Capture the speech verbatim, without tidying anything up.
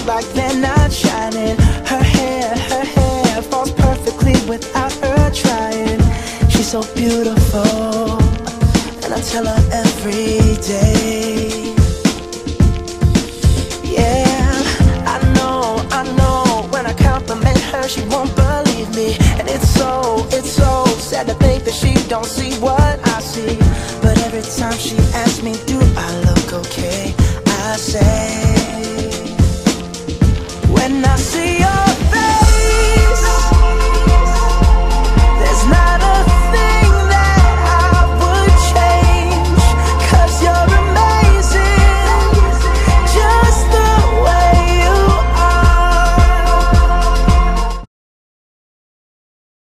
like they're not shining. Her hair, her hair falls perfectly without her trying. She's so beautiful, and I tell her every day. Yeah, I know, I know, when I compliment her she won't believe me. And it's so, it's so sad to think that she don't see what I see.